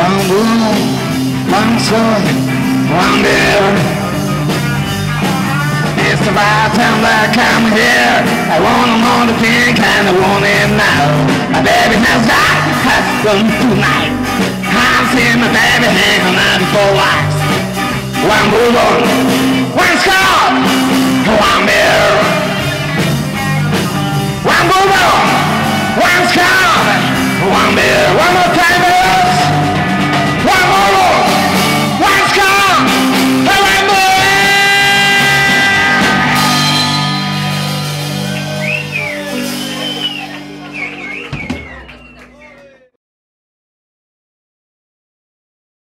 One moon, one sun, one beer. It's about time that I come here. I want them all to drink and I want it now. My baby has got husband tonight. I've seen my baby hang on 94 wax. One Bourbon, one Scotch, one beer. One Bourbon, one Scotch, one beer. One more time.